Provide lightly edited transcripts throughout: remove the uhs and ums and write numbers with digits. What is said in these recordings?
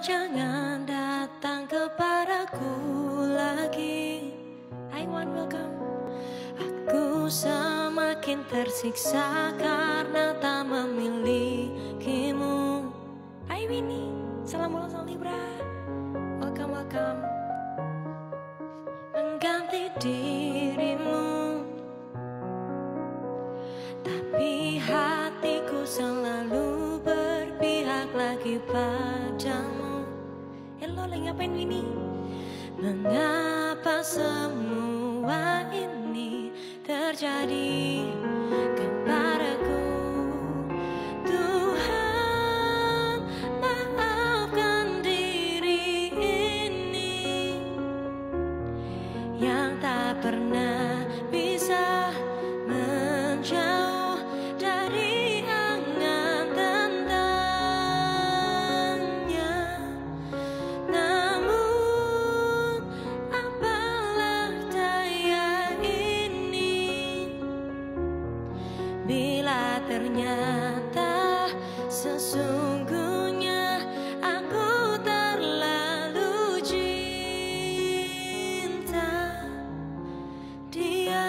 jangan datang kepadaku lagi. I want welcome. Aku semakin tersiksa karena tak memilikimu. Hai Winnie, salam ulang tahun Libra. Welcome, welcome. Mengganti dirimu, tapi hatiku selalu berpihak lagi padamu. Hello, lagi ngapain Winnie? Mengapa semua ini terjadi kepadaku? Tuhan, maafkan diri ini yang tak pernah bisa menjauh dari angan tentangnya. Namun apalah daya ini bila ternyata sesungguhnya aku terlalu cinta dia.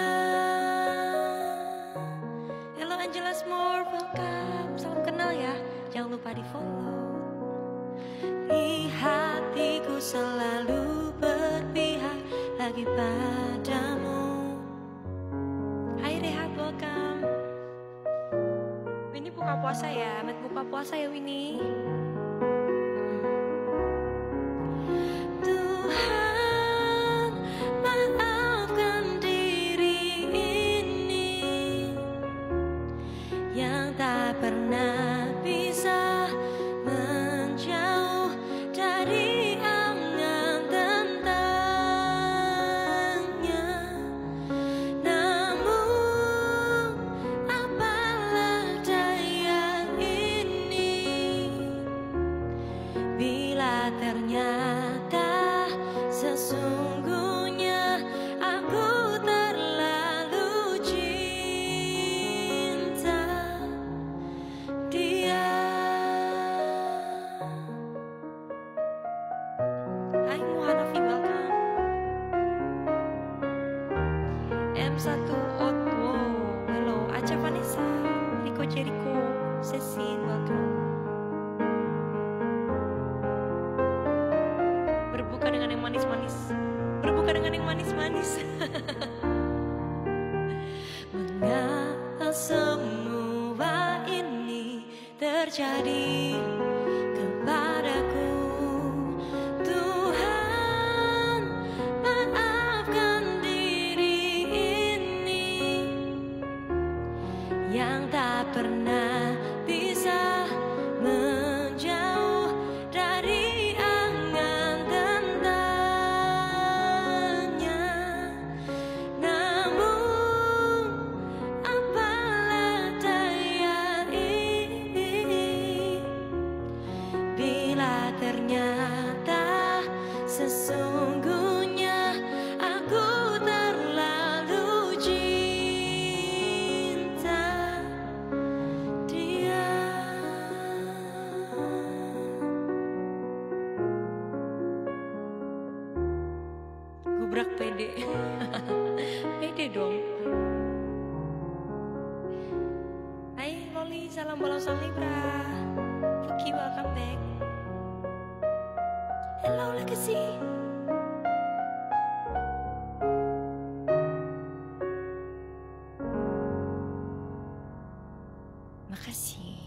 Hello Angela Smore, welcome. Salam kenal ya, jangan lupa di follow. Di hatiku selalu berpihak lagi padamu. Hai Rehat, welcome. Winnie buka puasa ya, Mat buka puasa ya Winnie. Tuhan, maafkan diri ini yang tak pernah bisa menjauh dari angan tentangnya. Namun apalah daya ini bila ternyata sesungguhnya aku terlalu cinta dia. Hai Muhanafi, welcome. M1 Otwo, hello. Aca Vanessa, Rico Jericho, Celine, welcome. Berbuka dengan yang manis-manis. Berbuka dengan yang manis-manis. Mengapa semua ini terjadi kepadaku? Tuhan, maafkan diri ini yang tak pernah bisa menjauh dari angan tentangnya. Namun apalah daya ini bila ternyata sesungguhnya aku terlalu cinta dia. Gubrak pede. Pede dong. Hai Loli, salam bolos Libra. Fuki, welcome back. Hello Legacy. Makasih.